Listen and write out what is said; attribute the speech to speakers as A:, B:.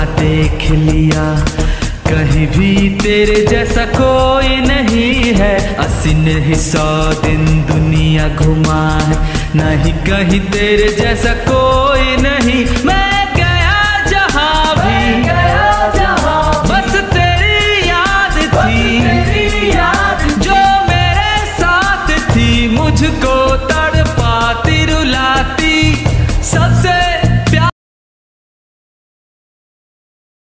A: देख लिया, कहीं भी तेरे जैसा कोई नहीं है। 80 नहीं 100 दिन दुनिया घुमा है, नहीं कहीं तेरे जैसा कोई